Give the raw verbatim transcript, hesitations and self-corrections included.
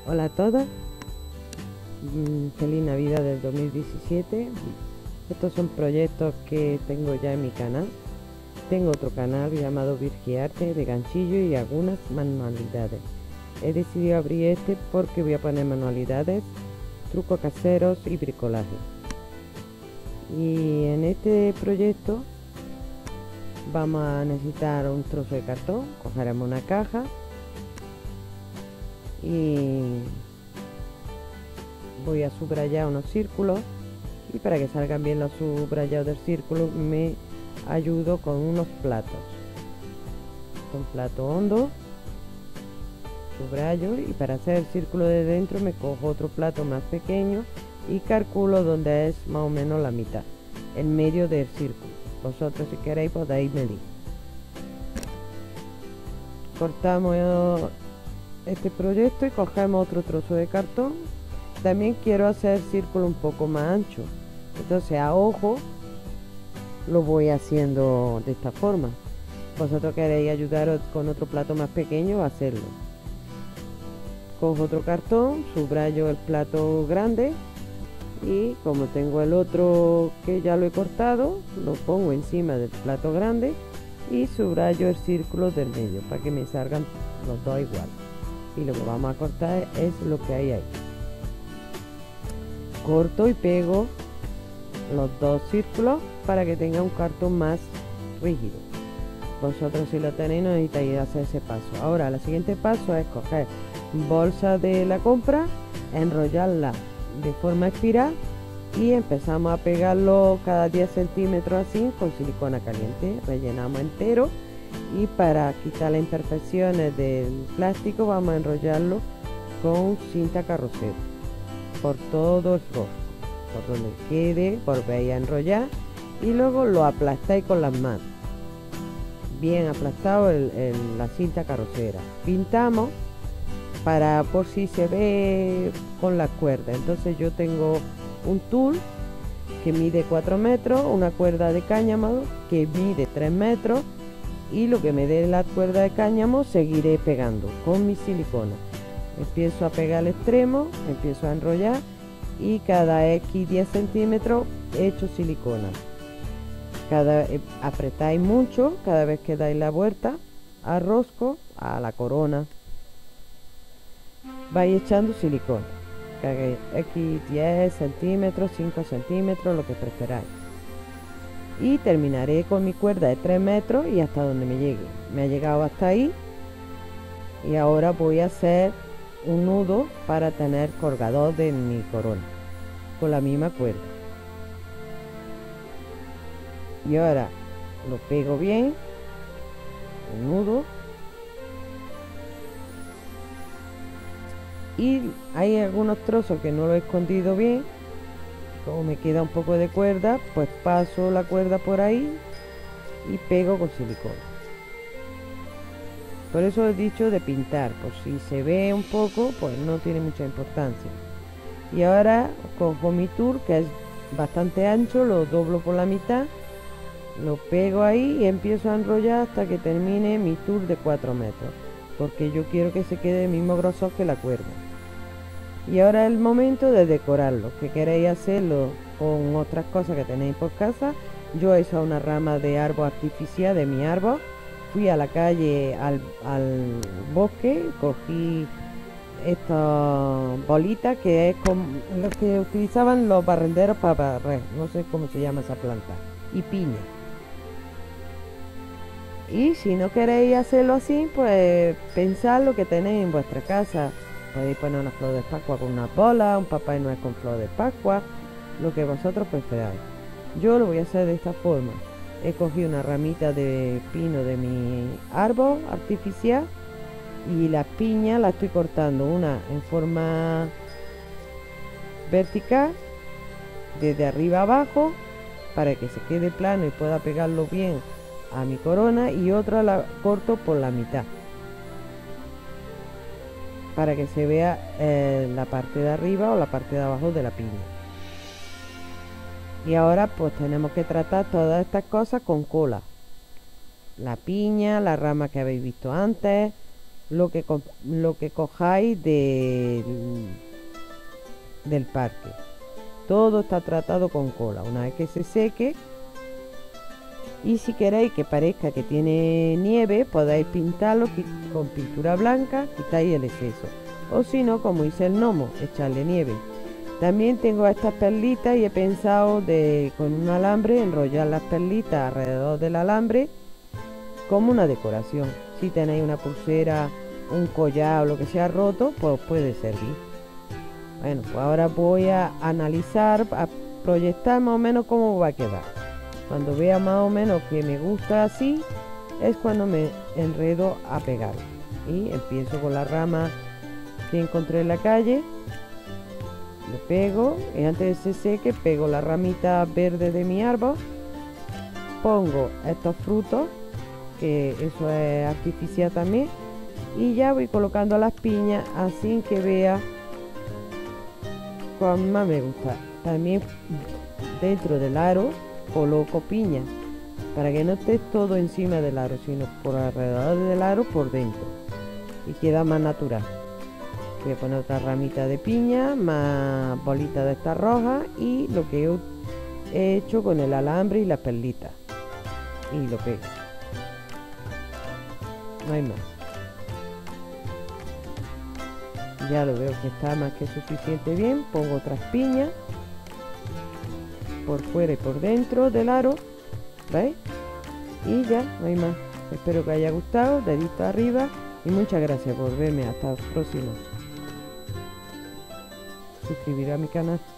Hola a todas, mm, feliz Navidad del dos mil diecisiete. Estos son proyectos que tengo ya en mi canal. Tengo otro canal llamado Virgiarte de ganchillo y algunas manualidades. He decidido abrir este porque voy a poner manualidades, trucos caseros y bricolaje. Y en este proyecto vamos a necesitar un trozo de cartón, cogeremos una caja y voy a subrayar unos círculos, y para que salgan bien los subrayados del círculo me ayudo con unos platos, un plato hondo, subrayo, y para hacer el círculo de dentro me cojo otro plato más pequeño y calculo donde es más o menos la mitad, en medio del círculo. Vosotros si queréis podéis medir. Cortamos este proyecto y cogemos otro trozo de cartón. También quiero hacer el círculo un poco más ancho, entonces a ojo lo voy haciendo de esta forma. Vosotros queréis ayudaros con otro plato más pequeño a hacerlo. Cojo otro cartón, subrayo el plato grande y como tengo el otro que ya lo he cortado, lo pongo encima del plato grande y subrayo el círculo del medio para que me salgan los dos igual. Y lo que vamos a cortar es lo que hay ahí. Corto y pego los dos círculos para que tenga un cartón más rígido. Vosotros si lo tenéis no necesitáis hacer ese paso. Ahora el siguiente paso es coger bolsa de la compra, enrollarla de forma espiral y empezamos a pegarlo cada diez centímetros así con silicona caliente. Rellenamos entero y para quitar las imperfecciones del plástico vamos a enrollarlo con cinta carrocera por todo el rostro, por donde quede, volvéis a enrollar y luego lo aplastáis con las manos, bien aplastado el, el, la cinta carrocera. Pintamos para por si se ve con la cuerda. Entonces yo tengo un tul que mide cuatro metros, una cuerda de cáñamo que mide tres metros y lo que me dé la cuerda de cáñamo seguiré pegando con mi silicona. Empiezo a pegar el extremo, empiezo a enrollar y cada X diez centímetros he hecho silicona. Cada, eh, apretáis mucho cada vez que dais la vuelta al rosco, a la corona. Vais echando silicona, cada X diez centímetros, cinco centímetros, lo que preferáis. Y terminaré con mi cuerda de tres metros y hasta donde me llegue. Me ha llegado hasta ahí y ahora voy a hacer un nudo para tener colgador de mi corona con la misma cuerda. Y ahora lo pego bien, el nudo. Y hay algunos trozos que no lo he escondido bien, como me queda un poco de cuerda, pues paso la cuerda por ahí y pego con silicona. Por eso he dicho de pintar, por si se ve un poco, pues no tiene mucha importancia. Y ahora cojo mi tour, que es bastante ancho, lo doblo por la mitad, lo pego ahí y empiezo a enrollar hasta que termine mi tour de cuatro metros, porque yo quiero que se quede el mismo grosor que la cuerda. Y ahora es el momento de decorarlo, que queréis hacerlo con otras cosas que tenéis por casa. Yo he hecho una rama de árbol artificial de mi árbol. Fui a la calle, al, al bosque, cogí esta bolita que es como lo que utilizaban los barrenderos para barrer, no sé cómo se llama esa planta, y piña. Y si no queréis hacerlo así, pues pensad lo que tenéis en vuestra casa. Podéis poner una flor de Pascua con una bola, un Papá Noel con flor de Pascua, lo que vosotros preferáis. Yo lo voy a hacer de esta forma. He cogido una ramita de pino de mi árbol artificial y las piñas las estoy cortando una en forma vertical, desde arriba abajo, para que se quede plano y pueda pegarlo bien a mi corona, y otra la corto por la mitad para que se vea eh, la parte de arriba o la parte de abajo de la piña. Y ahora pues tenemos que tratar todas estas cosas con cola. La piña, la rama que habéis visto antes, lo que, co- lo que cojáis del, del parque. Todo está tratado con cola. Una vez que se seque, y si queréis que parezca que tiene nieve, podéis pintarlo qui- con pintura blanca, quitáis el exceso. O si no, como hice el gnomo, echarle nieve. También tengo estas perlitas y he pensado de con un alambre enrollar las perlitas alrededor del alambre como una decoración. Si tenéis una pulsera, un collar o lo que sea roto, pues puede servir. Bueno, pues ahora voy a analizar, a proyectar más o menos cómo va a quedar. Cuando vea más o menos que me gusta así, es cuando me enredo a pegar. Y empiezo con la rama que encontré en la calle, le pego y antes de que se seque pego la ramita verde de mi árbol, pongo estos frutos, que eso es artificial también, y ya voy colocando las piñas así que vea como más me gusta. También dentro del aro coloco piña para que no esté todo encima del aro, sino por alrededor del aro por dentro, y queda más natural. Voy a poner otra ramita de piña, más bolitas de esta roja y lo que he hecho con el alambre y las perlitas, y lo pego. No hay más. Ya lo veo que está más que suficiente bien. Pongo otras piñas por fuera y por dentro del aro, ¿veis? Y ya, no hay más. Espero que haya gustado, dedito arriba y muchas gracias por verme. Hasta la próxima. Suscribir a mi canal.